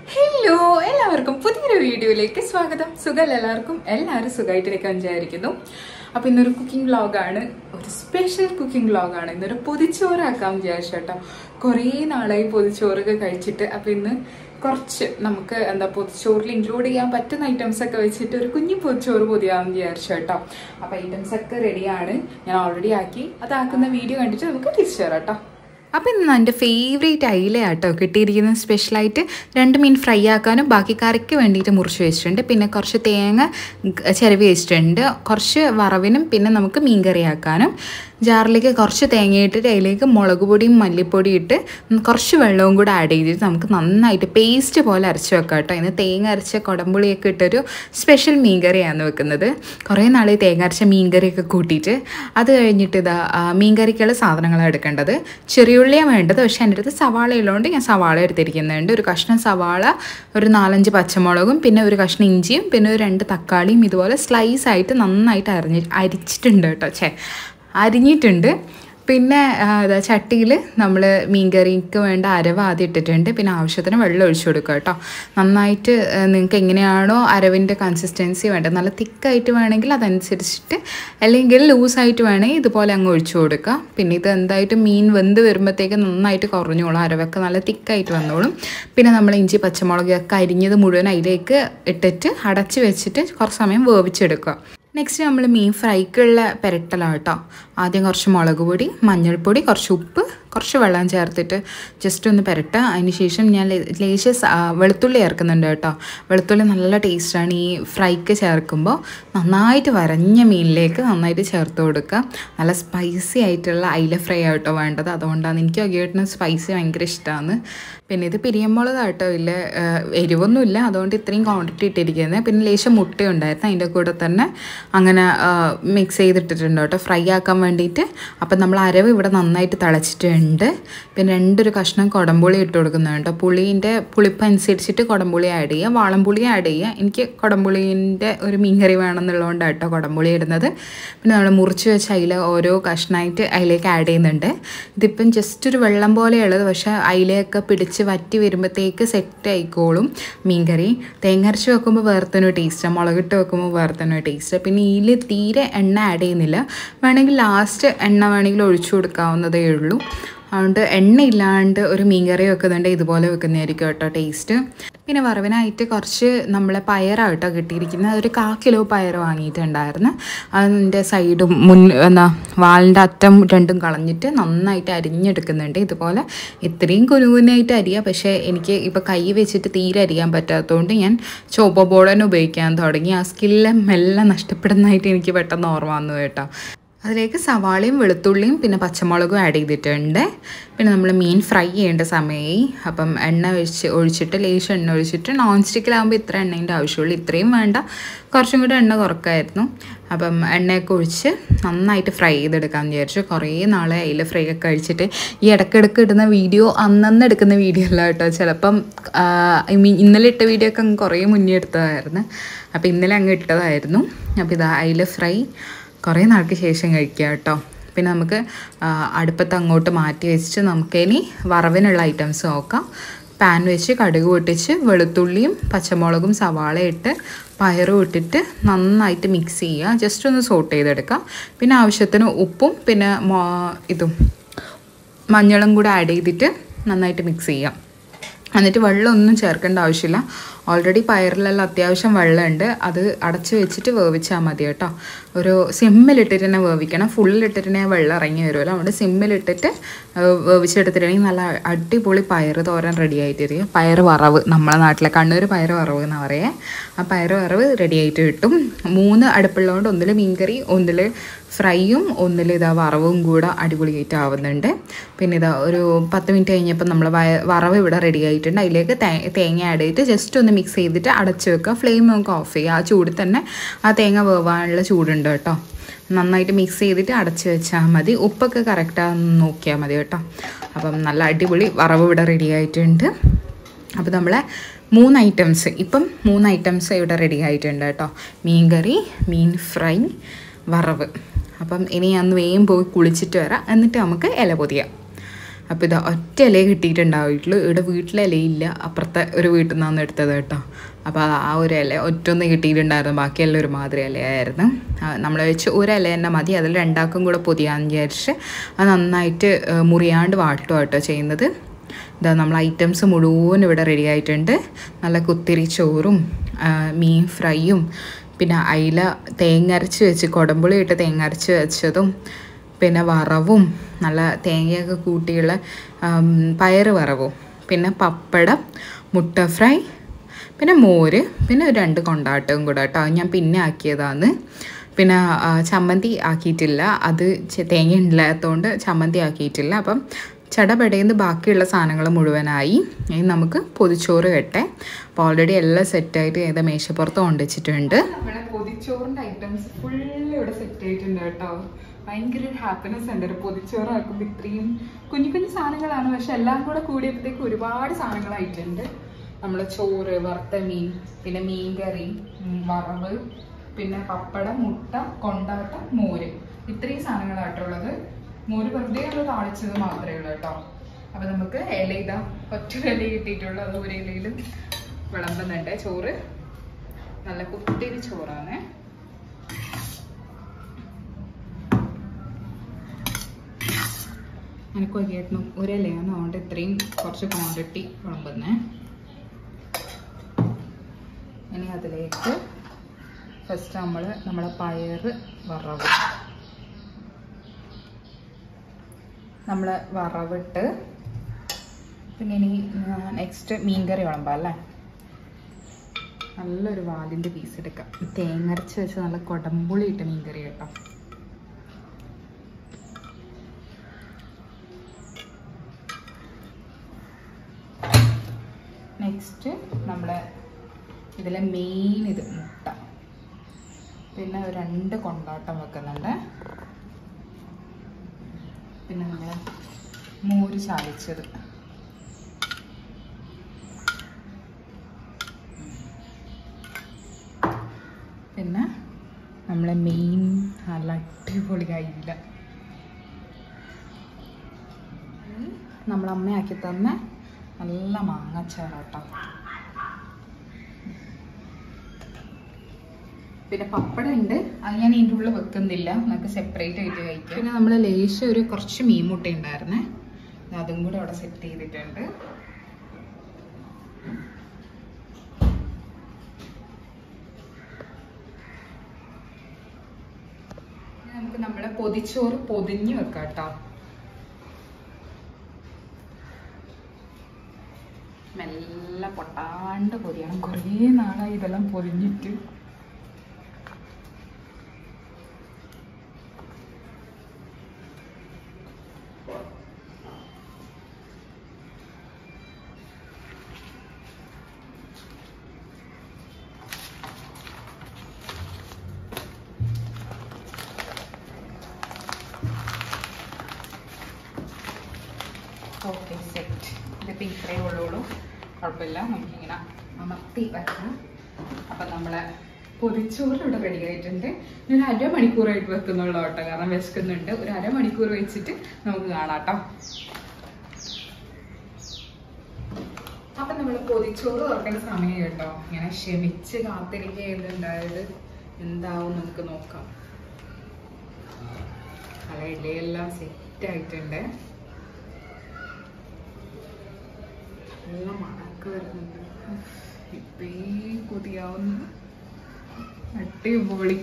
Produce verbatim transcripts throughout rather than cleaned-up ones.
Hello എല്ലാവർക്കും പുതിയൊരു വീഡിയോയിലേക്ക് സ്വാഗതം. സുഖം എല്ലാവർക്കും എല്ലാവരും സുഖമായിട്ടിരിക്കാൻ വിചാരിക്കുന്നു. അപ്പോൾ ഇന്നൊരു കുക്കിംഗ് വ്ളോഗാണ്, ഒരു സ്പെഷ്യൽ കുക്കിംഗ് വ്ളോഗാണ്. ഇന്നൊരു പൊതിച്ചോറാക്കാൻ വിചാരിച്ചു കേട്ടോ. കുറേ നാളായി പൊതിച്ചോറൊക്കെ കഴിച്ചിട്ട്. അപ്പോൾ ഇന്ന് കുറച്ച് നമുക്ക് എന്താ പൊതിച്ചോറിൽ ഇൻക്ലൂഡ് ചെയ്യാൻ പറ്റുന്ന ഐറ്റംസ് ഒക്കെ വെച്ചിട്ട് ഒരു കുഞ്ഞു പൊതിച്ചോറ് പൊതിയാമെന്ന് വിചാരിച്ചു കേട്ടോ. അപ്പോൾ ഐറ്റംസ് ഒക്കെ റെഡിയാണ്, ഞാൻ ഓൾറെഡി ആക്കി. അതാക്കുന്ന വീഡിയോ കണ്ടിട്ട് നമുക്ക് തിരിച്ചു തരാം കേട്ടോ. അപ്പോൾ ഇന്ന് എൻ്റെ ഫേവറേറ്റ് അയിലയാട്ടോ കിട്ടിയിരിക്കുന്നത്. സ്പെഷ്യലായിട്ട് രണ്ട് മീൻ ഫ്രൈ ആക്കാനും ബാക്കി കറിക്ക് വേണ്ടിയിട്ട് മുറിച്ച് വെച്ചിട്ടുണ്ട്. പിന്നെ കുറച്ച് തേങ്ങ ചിരവി വെച്ചിട്ടുണ്ട്, കുറച്ച് വറവിനും പിന്നെ നമുക്ക് മീൻ കറി ആക്കാനും. ജാറിലേക്ക് കുറച്ച് തേങ്ങ ഇട്ടിട്ട് അതിലേക്ക് മുളക് പൊടിയും മല്ലിപ്പൊടിയും ഇട്ട് കുറച്ച് വെള്ളവും കൂടെ ആഡ് ചെയ്തിട്ട് നമുക്ക് നന്നായിട്ട് പേസ്റ്റ് പോലെ അരച്ച് വെക്കാം കേട്ടോ. ഇന്ന് തേങ്ങ അരച്ച കുടംപുളിയൊക്കെ ഇട്ടൊരു സ്പെഷ്യൽ മീൻ കറിയാണ് വെക്കുന്നത്. കുറേ നാളെ തേങ്ങ അരച്ച മീൻ കറിയൊക്കെ കൂട്ടിയിട്ട് അത് കഴിഞ്ഞിട്ട് ഇതാ മീൻ കറിക്കുള്ള സാധനങ്ങളാണ് എടുക്കേണ്ടത്. ചെറിയുള്ളിയാണ് വേണ്ടത്, പക്ഷേ എൻ്റെ അടുത്ത് സവാള ഉള്ളതുകൊണ്ട് ഞാൻ സവാള എടുത്തിരിക്കുന്നുണ്ട്. ഒരു കഷ്ണം സവാള, ഒരു നാലഞ്ച് പച്ചമുളകും പിന്നെ ഒരു കഷ്ണം ഇഞ്ചിയും പിന്നെ ഒരു രണ്ട് തക്കാളിയും ഇതുപോലെ സ്ലൈസ് ആയിട്ട് നന്നായിട്ട് അരിഞ്ഞ് അരിച്ചിട്ടുണ്ട് കേട്ടോ. ചേ അരിഞ്ഞിട്ടുണ്ട്. പിന്നെ അതാ ചട്ടിയിൽ നമ്മൾ മീൻ കറിക്ക് വേണ്ട അരവ് ആദ്യം ഇട്ടിട്ടുണ്ട്. പിന്നെ ആവശ്യത്തിന് വെള്ളം ഒഴിച്ചു കൊടുക്കുക കേട്ടോ. നന്നായിട്ട് നിങ്ങൾക്ക് എങ്ങനെയാണോ അരവിൻ്റെ കൺസിസ്റ്റൻസി വേണ്ടത്, നല്ല തിക്കായിട്ട് വേണമെങ്കിൽ അതനുസരിച്ചിട്ട്, അല്ലെങ്കിൽ ലൂസായിട്ട് വേണമെങ്കിൽ ഇതുപോലെ അങ്ങ് ഒഴിച്ചു കൊടുക്കുക. പിന്നെ ഇത് എന്തായിട്ട് മീൻ വെന്ത് വരുമ്പോഴത്തേക്ക് നന്നായിട്ട് കുറഞ്ഞോളും, അരവൊക്കെ നല്ല തിക്കായിട്ട് വന്നോളും. പിന്നെ നമ്മൾ ഇഞ്ചി പച്ചമുളകൊക്കെ അരിഞ്ഞത് മുഴുവൻ അതിലേക്ക് ഇട്ടിട്ട് അടച്ച് വെച്ചിട്ട് കുറച്ച് സമയം വേവിച്ചെടുക്കുക. നെക്സ്റ്റ് നമ്മൾ മീൻ ഫ്രൈക്കുള്ള പെരട്ടലാണ് കേട്ടോ. ആദ്യം കുറച്ച് മുളക് പൊടി, മഞ്ഞൾപ്പൊടി, കുറച്ച് ഉപ്പ്, കുറച്ച് വെള്ളം ചേർത്തിട്ട് ജസ്റ്റ് ഒന്ന് പെരട്ടുക. അതിന് ശേഷം ഞാൻ ലേശം വെളുത്തുള്ളി ചേർക്കുന്നുണ്ട് കേട്ടോ. വെളുത്തുള്ളി നല്ല ടേസ്റ്റാണ് ഈ ഫ്രൈക്ക് ചേർക്കുമ്പോൾ. നന്നായിട്ട് വരഞ്ഞ മീനിലേക്ക് നന്നായിട്ട് ചേർത്ത് കൊടുക്കുക. നല്ല സ്പൈസി ആയിട്ടുള്ള അയില ഫ്രൈ ആയിട്ടോ വേണ്ടത്, അതുകൊണ്ടാണ് എനിക്ക് അഗേട്ടിന് സ്പൈസി ഭയങ്കര ഇഷ്ടമാണ്. പിന്നെ ഇത് പിരിയമുളക് കേട്ടോ, ഇല്ല എരിവൊന്നുമില്ല, അതുകൊണ്ട് ഇത്രയും ക്വാണ്ടിറ്റി ഇട്ടിരിക്കുന്നത്. പിന്നെ ലേശം മുട്ട ഉണ്ടായിരുന്നു അതിൻ്റെ കൂടെ തന്നെ, അങ്ങനെ മിക്സ് ചെയ്തിട്ടിട്ടുണ്ട് കേട്ടോ ഫ്രൈ ആക്കാൻ വേണ്ടിയിട്ട്. അപ്പം നമ്മൾ അരവ് ഇവിടെ നന്നായിട്ട് തിളച്ചിട്ടുണ്ട്. പിന്നെ രണ്ടൊരു കഷ്ണം കുടംപുളി ഇട്ട് കൊടുക്കുന്നുണ്ട് കേട്ടോ. പുളീൻ്റെ പുളിപ്പ് അനുസരിച്ചിട്ട് കുടംപുളി ആഡ് ചെയ്യുക, വാളംപുളി ആഡ് ചെയ്യുക. എനിക്ക് കുടംപുളീൻ്റെ ഒരു മീൻകറി വേണമെന്നുള്ളതുകൊണ്ടാണ് കേട്ടോ കുടംപുളി ഇടുന്നത്. പിന്നെ നമ്മൾ മുറിച്ച് വെച്ച അയില ഓരോ കഷ്ണമായിട്ട് അതിലേക്ക് ആഡ് ചെയ്യുന്നുണ്ട്. ഇതിപ്പം ജസ്റ്റ് ഒരു വെള്ളം പോലെയുള്ളത്, പക്ഷേ അയിലയൊക്കെ പിടിച്ച് വറ്റി വരുമ്പോഴത്തേക്ക് സെറ്റ് ആയിക്കോളും മീൻകറി. തേങ്ങ അരച്ച് വെക്കുമ്പോൾ വേറെ തന്നെ ടേസ്റ്റാണ്, മുളകിട്ട് വെക്കുമ്പോൾ വേറെ തന്നെ ടേസ്റ്റ്. പിന്നെ ഇതിൽ തീരെ എണ്ണ ആഡ് ചെയ്യുന്നില്ല, വേണമെങ്കിൽ ലാസ്റ്റ് എണ്ണ വേണമെങ്കിൽ ഒഴിച്ചു കൊടുക്കാവുന്നതേ ഉള്ളൂ. അതുകൊണ്ട് എണ്ണ ഇല്ലാണ്ട് ഒരു മീൻ കറി വെക്കുന്നുണ്ടെങ്കിൽ ഇതുപോലെ വെക്കുന്നതായിരിക്കും കേട്ടോ ടേസ്റ്റ്. പിന്നെ വറവിനായിട്ട് കുറച്ച് നമ്മളെ പയറാണ് കേട്ടോ കിട്ടിയിരിക്കുന്നത്. ഒരു കാ കിലോ പയർ വാങ്ങിയിട്ടുണ്ടായിരുന്നു. അതിൻ്റെ സൈഡും മുൻ എന്താ വാളിൻ്റെ അറ്റം രണ്ടും കളഞ്ഞിട്ട് നന്നായിട്ട് അരിഞ്ഞെടുക്കുന്നുണ്ട്. ഇതുപോലെ ഇത്രയും കുനുകുനായിട്ട് അരിയുക, പക്ഷേ എനിക്ക് ഇപ്പോൾ കൈ വെച്ചിട്ട് തീരെ അരിയാൻ പറ്റാത്തതുകൊണ്ട് ഞാൻ ചോപ്പ ബോർഡ് തന്നെ ഉപയോഗിക്കാൻ തുടങ്ങി. ആ സ്കില്ല് മെല്ലെ നഷ്ടപ്പെടുന്നതായിട്ട് എനിക്ക് പെട്ടെന്ന് ഓർമ്മ വന്നു കേട്ടോ. അതിലേക്ക് സവാളയും വെളുത്തുള്ളിയും പിന്നെ പച്ചമുളകും ആഡ് ചെയ്തിട്ടുണ്ട്. പിന്നെ നമ്മൾ മീൻ ഫ്രൈ ചെയ്യേണ്ട സമയമായി. അപ്പം എണ്ണ ഒഴിച്ച് ഒഴിച്ചിട്ട് ലേശം എണ്ണ ഒഴിച്ചിട്ട്, നോൺ സ്റ്റിക്കിലാകുമ്പോൾ ഇത്ര എണ്ണേൻ്റെ ആവശ്യമുള്ളൂ, ഇത്രയും വേണ്ട, കുറച്ചും കൂടെ എണ്ണ കുറക്കായിരുന്നു. അപ്പം എണ്ണയൊക്കെ ഒഴിച്ച് നന്നായിട്ട് ഫ്രൈ ചെയ്തെടുക്കാമെന്ന് വിചാരിച്ചു. കുറേ നാളെ അതിൽ ഫ്രൈ ഒക്കെ കഴിച്ചിട്ട് ഈ ഇടയ്ക്കിടയ്ക്ക് ഇടുന്ന വീഡിയോ അന്നന്ന് എടുക്കുന്ന വീഡിയോ അല്ല കേട്ടോ. ചിലപ്പം ഐ മീൻ ഇന്നലെ ഇട്ട വീഡിയോ ഒക്കെ അങ്ങ് കുറേ മുന്നേ എടുത്തതായിരുന്നു. അപ്പോൾ ഇന്നലെ അങ്ങ് ഇട്ടതായിരുന്നു. അപ്പോൾ ഇതാ അതിൽ ഫ്രൈ കുറേ നാൾക്ക് ശേഷം കഴിക്കുക കേട്ടോ. പിന്നെ നമുക്ക് അടുപ്പത്ത് അങ്ങോട്ട് മാറ്റി വെച്ചിട്ട് നമുക്കിനി വറവിനുള്ള ഐറ്റംസ് നോക്കാം. പാൻ വെച്ച് കടുക് പൊട്ടിച്ച് വെളുത്തുള്ളിയും പച്ചമുളകും സവാള ഇട്ട് പയറും ഇട്ടിട്ട് നന്നായിട്ട് മിക്സ് ചെയ്യുക, ജസ്റ്റ് ഒന്ന് സോട്ട് ചെയ്തെടുക്കുക. പിന്നെ ആവശ്യത്തിന് ഉപ്പും പിന്നെ ഇതും മഞ്ഞളും കൂടെ ആഡ് ചെയ്തിട്ട് നന്നായിട്ട് മിക്സ് ചെയ്യാം. എന്നിട്ട് വെള്ളമൊന്നും ചേർക്കേണ്ട ആവശ്യമില്ല, ഓൾറെഡി പയറിലെല്ലാം അത്യാവശ്യം വെള്ളമുണ്ട്. അത് അടച്ച് വെച്ചിട്ട് വേവിച്ചാൽ മതി കേട്ടോ. ഒരു സിമ്മിലിട്ടിട്ട് തന്നെ വേവിക്കണം, ഫുള്ളിലിട്ടിട്ട് തന്നെ വെള്ളം ഇറങ്ങി വരുമല്ലോ. അതുകൊണ്ട് സിമ്മിലിട്ടിട്ട് വേവിച്ചെടുത്തിട്ടുണ്ടെങ്കിൽ നല്ല അടിപൊളി പയർ തോരൻ റെഡി ആയിട്ടിരിക്കും. പയർ വറവ്, നമ്മളെ നാട്ടിലെ കണ്ണൂർ പയർ വറവ് എന്നാണ് പറയുക. ആ പയർ വറവ് റെഡി ആയിട്ട് കിട്ടും. മൂന്ന് അടുപ്പുള്ളതുകൊണ്ട് ഒന്നിൽ മീൻകറി, ഒന്നിൽ ഫ്രൈയും, ഒന്നിൽ ഇതാ വറവും കൂടെ അടിപൊളിയായിട്ട് ആവുന്നുണ്ട്. പിന്നെ ഇതാ ഒരു പത്ത് മിനിറ്റ് കഴിഞ്ഞപ്പോൾ നമ്മൾ വറവ് ഇവിടെ റെഡി ആയിട്ടുണ്ട്. അതിലേക്ക് തേങ്ങ ആഡ് ചെയ്തിട്ട് ജസ്റ്റ് ഒന്ന് മിക്സ് ചെയ്തിട്ട് അടച്ച് വെക്കുക. ഫ്ലെയിം നമുക്ക് ഓഫ് ചെയ്യുക. ആ ചൂടിൽ തന്നെ ആ തേങ്ങ വേവാനുള്ള ചൂടുണ്ട് കേട്ടോ. നന്നായിട്ട് മിക്സ് ചെയ്തിട്ട് അടച്ച് വെച്ചാൽ മതി. ഉപ്പൊക്കെ കറക്റ്റാന്ന് നോക്കിയാൽ മതി കേട്ടോ. അപ്പം നല്ല അടിപൊളി വറവ് ഇവിടെ റെഡി ആയിട്ടുണ്ട്. അപ്പോൾ നമ്മളെ മൂന്ന് ഐറ്റംസ് ഇപ്പം മൂന്ന് ഐറ്റംസ് ഇവിടെ റെഡി ആയിട്ടുണ്ട് കേട്ടോ. മീൻ കറി, മീൻ ഫ്രൈ, വറവ്. അപ്പം ഇനി ഞാൻ വേഗം പോയി കുളിച്ചിട്ട് വരാം, എന്നിട്ട് നമുക്ക് ഇല പൊതിയാം. അപ്പോൾ ഇത് ഒറ്റ ഇല കിട്ടിയിട്ടുണ്ടാവുള്ളൂ. ഇവിടെ വീട്ടിലെ ഇലയില്ല, അപ്പുറത്തെ ഒരു വീട്ടിൽ നിന്നാണ് എടുത്തത് കേട്ടോ. അപ്പോൾ ആ ഒരു ഇല ഒറ്റൊന്ന് കിട്ടിയിട്ടുണ്ടായിരുന്നു, ബാക്കിയെല്ലാം ഒരു മാതിരി ഇലയായിരുന്നു. നമ്മൾ വെച്ച് ഒരു ഇല തന്നെ മതി, അതിൽ രണ്ടാക്കും കൂടെ പൊതിയാന്ന് വിചാരിച്ച് അത് നന്നായിട്ട് മുറിയാണ്ട് വാട്ടുക കേട്ടോ ചെയ്യുന്നത്. ഇതാ നമ്മൾ ഐറ്റംസ് മുഴുവൻ ഇവിടെ റെഡി ആയിട്ടുണ്ട്. നല്ല കുത്തിരി ചോറും മീൻ ഫ്രൈയും പിന്നെ അയില തേങ്ങ അരച്ച് വെച്ച് കൊടമ്പുളി ഇട്ട് തേങ്ങ അരച്ച് വെച്ചതും പിന്നെ വറവും നല്ല തേങ്ങയൊക്കെ കൂട്ടിയുള്ള പയർ വറവും പിന്നെ പപ്പടം മുട്ട ഫ്രൈ പിന്നെ മോര് പിന്നെ രണ്ട് കൊണ്ടാട്ടവും കൂടെ കേട്ടോ. ഞാൻ പിന്നെ ആക്കിയതാണ്. പിന്നെ ചമ്മന്തി ആക്കിയിട്ടില്ല, അത് തേങ്ങ ഇല്ലാത്തതുകൊണ്ട് ചമ്മന്തി ആക്കിയിട്ടില്ല. അപ്പം ചടപടയെന്ന് ബാക്കിയുള്ള സാധനങ്ങൾ മുഴുവനായി. ഇനി നമുക്ക് പൊതിച്ചോറ് കെട്ടെ. അപ്പോൾ ഓൾറെഡി എല്ലാം സെറ്റായിട്ട് ഏതാ മേശപ്പുറത്ത് കൊണ്ടുവച്ചിട്ടുണ്ട്. നമ്മുടെ പൊതിച്ചോറിൻ്റെ ഐറ്റംസ് ഫുള്ള് ഇവിടെ സെറ്റ് ആയിട്ടുണ്ട് കേട്ടോ. ഭയങ്കര ഒരു ഹാപ്പിനെസ് ഉണ്ട് ഒരു പൊതിച്ചോറാക്കുമ്പോൾ. ഇത്രയും കുഞ്ഞു കുഞ്ഞു സാധനങ്ങളാണ്, പക്ഷെ എല്ലാം കൂടെ കൂടിയപ്പോഴത്തേക്ക് ഒരുപാട് സാധനങ്ങളായിട്ടുണ്ട്. നമ്മൾ ചോറ്, വറുത്ത മീൻ, പിന്നെ മീൻ കറി, വറവ്, പിന്നെ പപ്പടം, മുട്ട, കൊണ്ടാട്ടം, മോര്, ഇത്രയും സാധനങ്ങളായിട്ടുള്ളത്. മോര് വെറുതെ ഉള്ള താളിച്ചത് മാത്രമേ ഉള്ളൂ കേട്ടോ. അപ്പം നമുക്ക് ഇല ഇതാ ഒറ്റ ഇല കിട്ടിയിട്ടുള്ളൂ, അത് ഒരു ഇലയിലും വിളമ്പുന്നുണ്ട്. ചോറ് നല്ല കുത്തിരി ചോറാണ്. എനിക്ക് വൈകിട്ടും ഒരു ഇലയാണ്, അതുകൊണ്ട് ഇത്രയും കുറച്ച് ക്വാണ്ടിറ്റി വിളമ്പുന്നേ. ഇനി അതിലേക്ക് ഫസ്റ്റ് നമ്മൾ നമ്മളെ പയർ വറവ് നമ്മൾ വറവിട്ട് പിന്നെ ഇനി നെക്സ്റ്റ് മീൻകറി വിളമ്പാം അല്ലേ. നല്ലൊരു വാലിൻ്റെ പീസ് എടുക്കാം. തേങ്ങ അരച്ച് വെച്ച് നല്ല കൊടമ്പുളി ഇട്ട് മീൻകറി കേട്ടോ. നെക്സ്റ്റ് നമ്മുടെ ഇതിലെ മെയിൻ ഇത് മുട്ട, പിന്നെ രണ്ട് കൊണ്ടാട്ടം വെക്കുന്നുണ്ട്, പിന്നെ നമ്മൾ മോര് ചാലിച്ചത്, പിന്നെ നമ്മളെ മെയിൻ നല്ല അടിപൊളി അയില, നമ്മളമ്മയാക്കി തന്ന നല്ല മാങ്ങച്ചാറാട്ടോ. പിന്നെ പപ്പടം ഉണ്ട്, അത് ഞാൻ ഇതിൻ്റെ ഉള്ളിൽ വെക്കുന്നില്ല, നമുക്ക് സെപ്പറേറ്റ് ആയിട്ട് കഴിക്കാം. പിന്നെ നമ്മൾ ലേശം ഒരു കുറച്ച് മീൻ മുട്ട ഉണ്ടായിരുന്നേ, അതും കൂടെ അവിടെ സെറ്റ് ചെയ്തിട്ടുണ്ട്. നമുക്ക് നമ്മളെ പൊതിച്ചോറ് പൊതിഞ്ഞ് വെക്കാം കേട്ടോ. മെല്ലെ പൊട്ടാണ്ട് പൊതിയണം, കുറേ നാളായി ഇതെല്ലാം പൊതിഞ്ഞിട്ട്. Okay set. ഇതിപ്പോൾ ഇത്രയേ ഉള്ളൂ, കുഴപ്പമില്ല, നമുക്കിങ്ങനെ അമർത്തി വെക്കാം. അപ്പം നമ്മളെ പൊതിച്ചോറ് ഇവിടെ റെഡി ആയിട്ടുണ്ട്. ഞാൻ അരമണിക്കൂറായിട്ട് വെക്കുന്നുള്ളൂ കേട്ടോ, കാരണം വിശക്കുന്നുണ്ട്. ഒരു അരമണിക്കൂർ വെച്ചിട്ട് നമുക്ക് കാണാം കേട്ടോ. അപ്പം നമ്മൾ പൊതിച്ചോറ് തുറക്കേണ്ട സമയം കേട്ടോ. ഇങ്ങനെ ക്ഷമിച്ച് കാത്തിരിക്കുന്നുണ്ടായത് എന്താവും നമുക്ക് നോക്കാം. നല്ല ഇലയെല്ലാം സെറ്റ് ആയിട്ടുണ്ട്, നല്ല മണക്ക് വരുന്നുണ്ട്. ഇപ്പേ കൊതിയാവുന്നു, അടിപൊളി.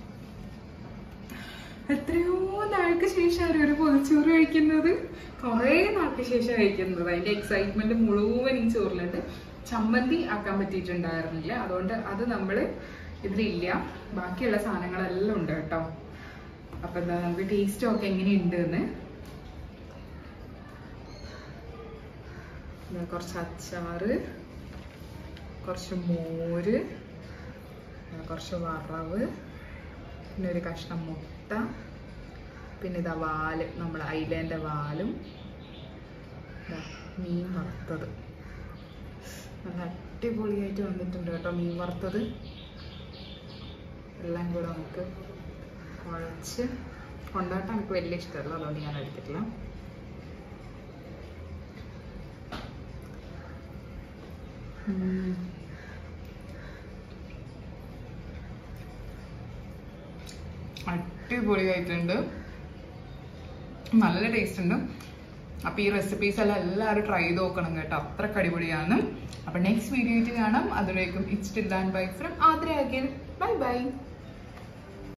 എത്രയോ നാൾക്ക് ശേഷമാണ് ഒരു പൊതിച്ചോറ് കഴിക്കുന്നത്, കുറേ നാൾക്ക് ശേഷം കഴിക്കുന്നത്. അതിന്റെ എക്സൈറ്റ്മെന്റ് മുഴുവൻ ഈ ചോറിലുണ്ട്. ചമ്മന്തി ആക്കാൻ പറ്റിയിട്ടുണ്ടായിരുന്നില്ല, അതുകൊണ്ട് അത് നമ്മൾ ഇതിലില്ല. ബാക്കിയുള്ള സാധനങ്ങളെല്ലാം ഉണ്ട് കേട്ടോ. അപ്പൊ എന്താ നമുക്ക് ടേസ്റ്റ് ഒക്കെ എങ്ങനെയുണ്ട് എന്ന്. കുറച്ച് അച്ചാറ്, കുറച്ച് മോര്, കുറച്ച് വറവ്, പിന്നെ ഒരു കഷ്ണം മുട്ട, പിന്നെ ഇതാ വാല്, നമ്മൾ അയിലേൻ്റെ വാലും, മീൻ വറുത്തത്. നല്ല അടിപൊളിയായിട്ട് വന്നിട്ടുണ്ട് കേട്ടോ മീൻ വറുത്തത്. എല്ലാം കൂടെ നമുക്ക് കുഴച്ച്, കൊണ്ടാട്ടം എനിക്ക് വലിയ ഇഷ്ടമല്ല, അതുകൊണ്ട് ഞാൻ എടുത്തിട്ടില്ല. അടിപൊളിയായിട്ടുണ്ട്, നല്ല ടേസ്റ്റ് ഉണ്ട്. അപ്പൊ ഈ റെസിപ്പീസ് എല്ലാം എല്ലാവരും ട്രൈ ചെയ്ത് നോക്കണം കേട്ടോ, അത്രക്ക് അടിപൊളിയാണ്. അപ്പൊ നെക്സ്റ്റ് വീഡിയോ ആയിട്ട് കാണാം. അതുവരേക്കും it's till and bye from Athira again. Bye by.